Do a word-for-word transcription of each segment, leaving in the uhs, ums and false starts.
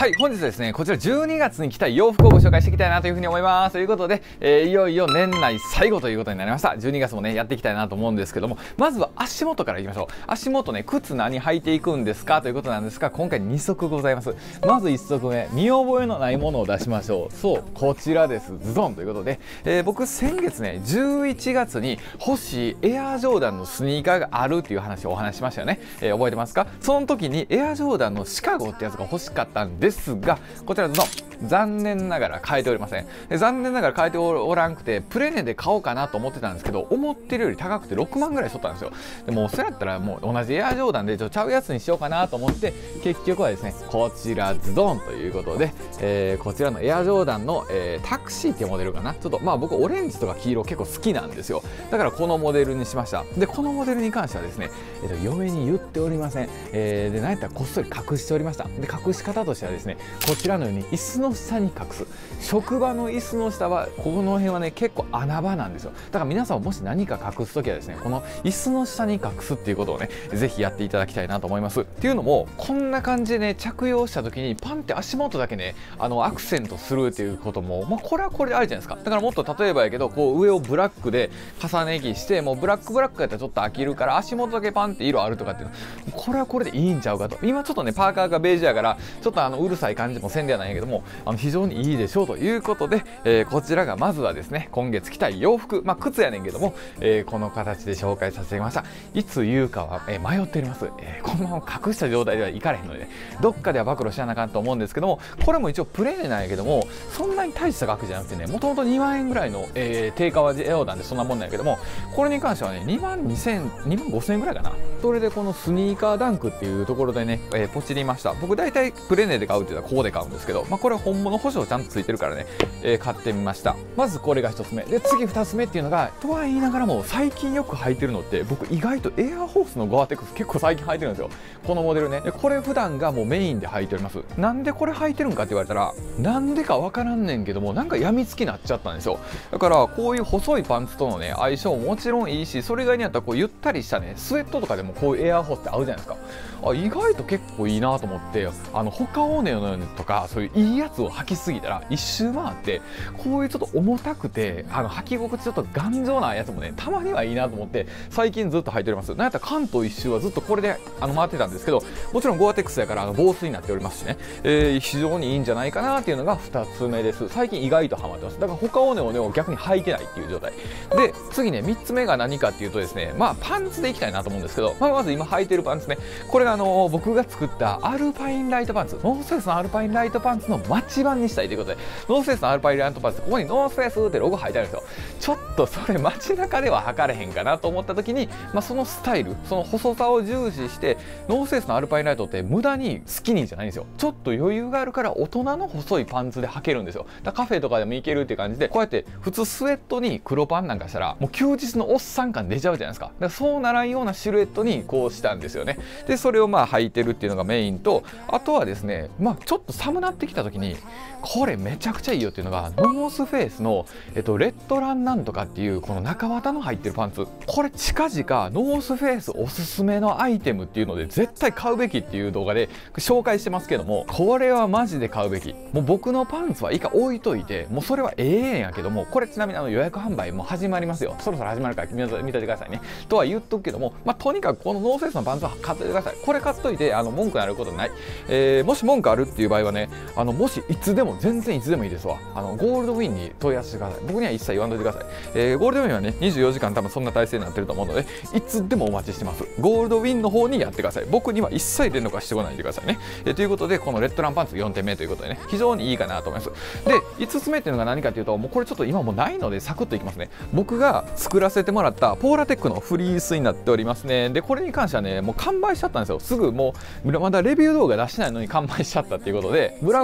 はい、本日はですね、こちらじゅうにがつに着たい洋服をご紹介していきたいなというふうに思います。ということで、えー、いよいよ年内最後ということになりました。じゅうにがつもね、やっていきたいなと思うんですけども、まずは足元からいきましょう。足元ね、靴何履いていくんですかということなんですが、今回に足ございます。まずいっ足目、見覚えのないものを出しましょう。そう、こちらです。ズドンということで、えー、僕先月ね、じゅういちがつに欲しいエアージョーダンのスニーカーがあるっていう話をお話ししましたよね。えー、覚えてますか？その時にエアージョーダンのシカゴってやつが欲しかったんですが、こちらズドン、残念ながら買えておりません。で残念ながら買えておらんくて、プレネで買おうかなと思ってたんですけど、思ってるより高くてろくまんぐらいしとったんですよ。でもそれやったらもう同じエアージョーダンでちょっとちゃうやつにしようかなと思って、結局はですね、こちらズドンということで、えー、こちらのエアージョーダンの、えー、タクシーっていうモデルかな。ちょっとまあ僕オレンジとか黄色結構好きなんですよ。だからこのモデルにしました。でこのモデルに関してはですね、えー、と嫁に言っておりません。えー、で何やったらこっそり隠しておりました。で隠し方としてはですね、こちらのように椅子の下に隠す。職場の椅子の下はこの辺はね結構穴場なんですよ。だから皆さんもし何か隠す時はですね、この椅子の下に隠すっていうことをねぜひやっていただきたいなと思います。っていうのもこんな感じでね着用した時にパンって足元だけねあのアクセントするっていうこともまあこれはこれであるじゃないですか。だからもっと例えばやけどこう上をブラックで重ね着してもうブラックブラックやったらちょっと飽きるから足元だけパンって色あるとかっていうのこれはこれでいいんちゃうかと。今ちょっとねパーカーがベージュやからちょっとあのうるさい感じもせんではないんやけども、あの非常にいいでしょうということで、えー、こちらがまずはですね今月着たい洋服、まあ靴やねんけども、えー、この形で紹介させてもらいました。いつ言うかは、えー、迷っております。えー、このまま隠した状態ではいかれへんので、ね、どっかでは暴露しやなあかんと思うんですけども、これも一応プレネなんやけどもそんなに大した額じゃなくてね、もともとにまんえんぐらいの、えー、定価はエオなんでそんなもんなんやけども、これに関してはねにまんにせん、にまんごせんえんぐらいかな。それでこのスニーカーダンクっていうところでね、えー、ポチりました。僕大体プレネで買うって言ったらここで買うんですけど、まあ、これは本物保証ちゃんとついてるからね、えー、買ってみました。まずこれがひとつめで、次ふたつめっていうのがとは言いながらも最近よく履いてるのって僕意外とエアホースのゴアテックス結構最近履いてるんですよ。このモデルね。でこれ普段がもうメインで履いております。なんでこれ履いてるんかって言われたらなんでかわからんねんけども、なんか病みつきになっちゃったんですよ。だからこういう細いパンツとのね相性ももちろんいいし、それ以外にあったらこうゆったりしたねスウェットとかでもこういうエアホースって合うじゃないですか。あ意外と結構いいなと思って、あのホカオーネのようにとかそういういいやつを履きすぎたら一周回ってこういうちょっと重たくてあの履き心地ちょっと頑丈なやつもねたまにはいいなと思って最近ずっと履いております。なんやったら関東一周はずっとこれであの回ってたんですけど、もちろんゴアテックスやからあの防水になっておりますしね、えー、非常にいいんじゃないかなっていうのがふたつめです。最近意外とハマってます。だからホカオーネをね逆に履いてないっていう状態で、次ねみっつめが何かっていうとですね、まあパンツでいきたいなと思うんですけど、まあ、まず今履いてるパンツね、これがあのー、僕が作ったアルパインライトパンツ、ノースフェイスのアルパインライトパンツのマッチ版にしたいということで、ノースフェイスのアルパインライトパンツ、ここにノースフェイスってロゴ入ってあるんですよ。ちょっとそれ街中では履かれへんかなと思った時に、まあ、そのスタイル、その細さを重視してノースフェイスのアルパインライトって無駄にスキニーじゃないんですよ。ちょっと余裕があるから大人の細いパンツで履けるんですよ。だからカフェとかでも行けるっていう感じで、こうやって普通スウェットに黒パンなんかしたらもう休日のおっさん感出ちゃうじゃないですか。だからそうならんようなシルエットにこうしたんですよね。でそれをまあ履いてるっていうのがメインと、あとはですね、まあちょっと寒なってきた時にこれめちゃくちゃいいよっていうのがノースフェイスの、えっと、レッドランなんとかっていうこの中綿の入ってるパンツ、これ近々ノースフェイスおすすめのアイテムっていうので絶対買うべきっていう動画で紹介してますけども、これはマジで買うべき。もう僕のパンツはいいか置いといて、もうそれはええんやけども、これちなみにあの予約販売も始まりますよ。そろそろ始まるから見といてくださいねとは言っとくけども、まあ、とにかくこのノースフェイスのパンツは買っておいてください。これ買っといてあの文句になることない、えー、もし文句あるっていう場合はね、あのもしいつでも全然いつでもいいですわ。あのゴールドウィンに問い合わせてください。僕には一切言わんといてください。えー、ゴールドウィンはねにじゅうよじかん多分そんな体制になってると思うので、いつでもお待ちしてます。ゴールドウィンの方にやってください。僕には一切連絡はしてこないでくださいね。えー、ということでこのレッドランパンツよんてんめということでね、非常にいいかなと思います。でいつつめっていうのが何かというと、もうこれちょっと今もうないのでサクッといきますね。僕が作らせてもらったポーラテックのフリースになっておりますね。でこれに関してはねもう完売しちゃったんですよ。すぐもうまだレビュー動画出してないのに完売しちゃったっていうことで、ブラウンもね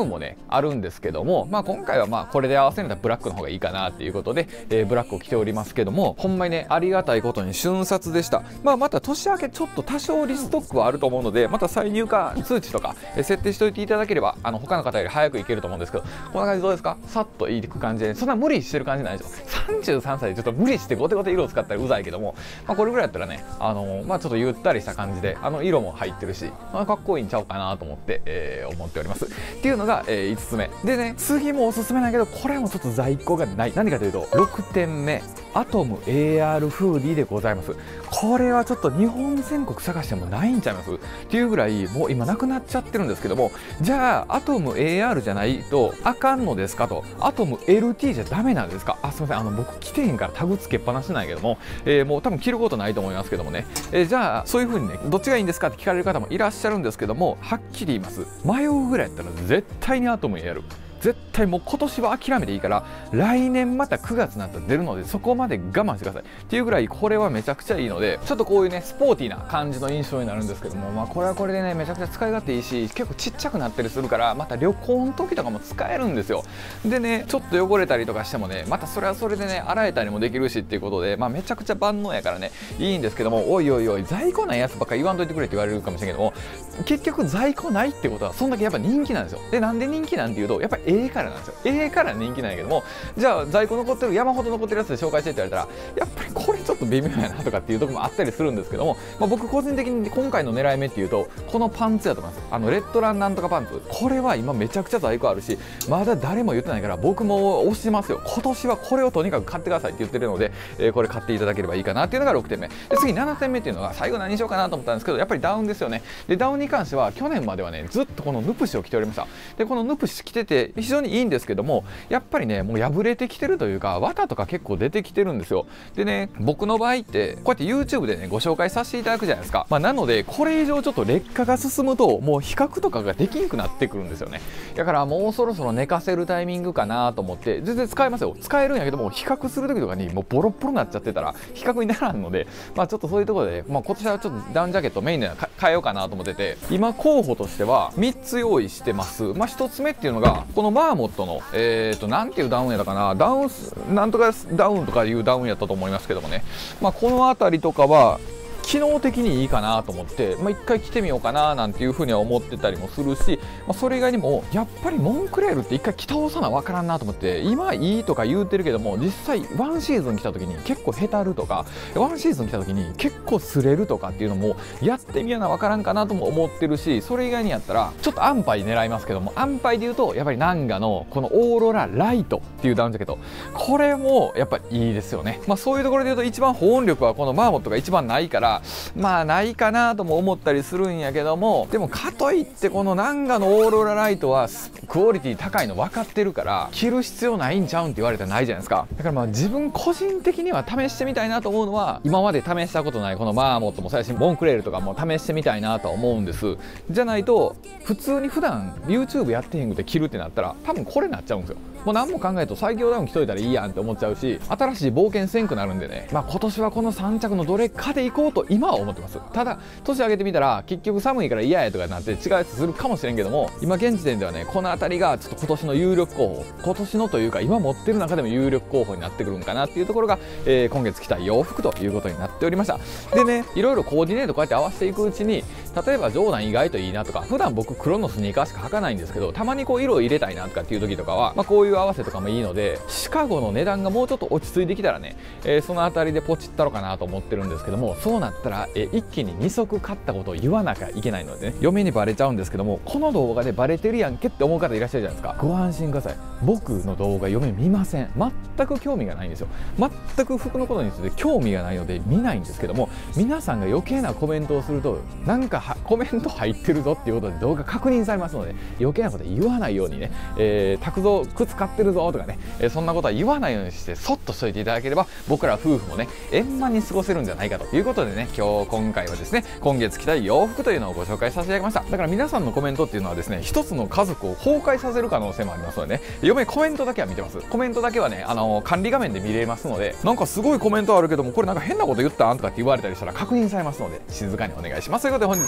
あるんですけども、まあ今回はまあこれで合わせるんだったらブラックの方がいいかなっていうことで、えー、ブラックを着ておりますけども、ほんまにねありがたいことに瞬殺でした。まあまた年明けちょっと多少リストックはあると思うので、また再入荷通知とか、えー、設定しておいていただければ、あの他の方より早くいけると思うんですけど、こんな感じどうですか？さっといく感じで、そんな無理してる感じないでしょ。さんじゅうさんさいでちょっと無理してゴテゴテ色を使ったらうざいけども、まあ、これぐらいやったらね、あのー、まあちょっとゆったりした感じで、あの色も入ってるし、まあ、かっこいいんちゃうかなと思って、えー、思っておりますっていうのが、えー、いつつめでね、次もおすすめだけど、これもちょっと在庫がない。何かというとろくてんめ、アトム エーアール フーディーでございます。これはちょっと日本全国探してもないんちゃいますっていうぐらい、もう今なくなっちゃってるんですけども、じゃあアトム エーアール じゃないとあかんのですかと、アトム エルティー じゃダメなんですか？あ、すみません、あの僕着てへんからタグつけっぱなしなんやけども、えー、もう多分着ることないと思いますけどもね、えー、じゃあそういう風にね、どっちがいいんですかって聞かれる方もいらっしゃるんですけども、はっきり言います。迷うぐらいやったら絶対にアトム エーアール、絶対もう今年は諦めていいから、来年またくがつになったら出るので、そこまで我慢してくださいっていうぐらい、これはめちゃくちゃいいので、ちょっとこういうねスポーティーな感じの印象になるんですけども、まあこれはこれでねめちゃくちゃ使い勝手いいし、結構ちっちゃくなったりするから、また旅行の時とかも使えるんですよ。でね、ちょっと汚れたりとかしてもね、またそれはそれでね洗えたりもできるしっていうことで、まあめちゃくちゃ万能やからねいいんですけども、おいおいおい在庫ないやつばっか言わんといてくれって言われるかもしれんけども、結局在庫ないってことはそんだけやっぱ人気なんですよ。で、なんで人気なんていうと、やっぱりええからなんですよ。ええから人気なんやけども、じゃあ在庫残ってる山ほど残ってるやつで紹介してって言われたら、やっぱりこれちょっと微妙やなとかっていうところもあったりするんですけども、まあ、僕個人的に今回の狙い目っていうとこのパンツやと思います。あのレッドランなんとかパンツ、これは今めちゃくちゃ在庫あるし、まだ誰も言ってないから僕も推しますよ。今年はこれをとにかく買ってくださいって言ってるので、えー、これ買っていただければいいかなっていうのがろくてんめで、次ななてんめっていうのが最後何にしようかなと思ったんですけど、やっぱりダウンですよね。でダウンに関しては去年まではねずっとこのヌプシを着ておりました。でこのヌプシ着てて非常にいいんですけども、やっぱりねもう破れてきてるというか、綿とか結構出てきてるんですよ。でね、僕の場合ってこうやって YouTube でねご紹介させていただくじゃないですか。まあ、なのでこれ以上ちょっと劣化が進むともう比較とかができんくなってくるんですよね。だからもうそろそろ寝かせるタイミングかなと思って、全然使えますよ、使えるんやけども、比較する時とかにもうボロッボロになっちゃってたら比較にならんので、まあちょっとそういうところで、まあ、今年はちょっとダウンジャケットメインで変えようかなと思ってて、今候補としてはみっつ用意してます。まあ、ひとつめっていうのがこのマーモットのえーとなんていうダウンやったかな、ダウンなんとかダウンとかいうダウンやったと思いますけどもね、まあ、この辺りとかは機能的にいいかなと思って、まあ、一回着てみようかななんていうふうには思ってたりもするし、まあ、それ以外にもやっぱりモンクレールって一回着倒さなわからんなと思って、今いいとか言うてるけども、実際ワンシーズン着た時に結構へたるとか、ワンシーズン着た時に結構擦れるとかっていうのもやってみやなわからんかなとも思ってるし、それ以外にやったらちょっと安牌狙いますけども、安牌で言うとやっぱりナンガのこのオーロラライトっていうダウンジャケット、これもやっぱりいいですよね。まあ、そういうところで言うと一番保温力はこのマーモットが一番ないから、まあないかなとも思ったりするんやけども、でもかといってこのナンガのオーロラライトはクオリティ高いの分かってるから着る必要ないんちゃうんって言われたらないじゃないですか。だからまあ自分個人的には試してみたいなと思うのは、今まで試したことないこのマーモットも最新モンクレールとかも試してみたいなとは思うんです。じゃないと普通に普段 YouTube やってへんくて着るってなったら多分これになっちゃうんですよ。もう何も考えると最強ダウン着といたらいいやんって思っちゃうし、新しい冒険せんくなるんでね、まあ今年はこのさん着のどれかでいこうと今は思ってます。ただ年上げてみたら結局寒いから嫌やとかなって違うやつするかもしれんけども、今現時点ではねこの辺りがちょっと今年の有力候補、今年のというか今持ってる中でも有力候補になってくるんかなっていうところが、えー、今月着た洋服ということになっておりました。でね、いろいろコーディネートこうやって合わせていくうちに、例えばジョーダン意外といいなとか、普段僕黒のスニーカーしか履かないんですけど、たまにこう色を入れたいなとかっていう時とかは、まあ、こういう合わせとかもいいので、シカゴの値段がもうちょっと落ち着いてきたらね、えー、その辺りでポチったろかなと思ってるんですけども、そうなったら、えー、一気にに足買ったことを言わなきゃいけないのでね、嫁にバレちゃうんですけども、この動画でバレてるやんけって思う方いらっしゃるじゃないですか。ご安心ください、僕の動画嫁見ません。全く興味がないんですよ。全く服のことについて興味がないので見ないんですけども、皆さんが余計なコメントをするとなんかコメント入ってるぞっていうことで動画確認されますので、余計なこと言わないようにね、えー、拓蔵靴買ってるぞとかね、えー、そんなことは言わないようにしてそっとしといていただければ、僕ら夫婦もね円満に過ごせるんじゃないかということでね、今日今回はですね今月着たい洋服というのをご紹介させていただきました。だから皆さんのコメントっていうのはですね、一つの家族を崩壊させる可能性もありますのでね、嫁コメントだけは見てます。コメントだけはね、あのー、管理画面で見れますので、なんかすごいコメントあるけどもこれなんか変なこと言ったんとかって言われたりしたら確認されますので、静かにお願いします。ということで本日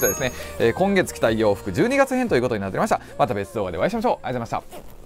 日はですね、えー、今月着たい洋服じゅうにがつ編ということになっておりました。また別動画でお会いしましょう。ありがとうございました。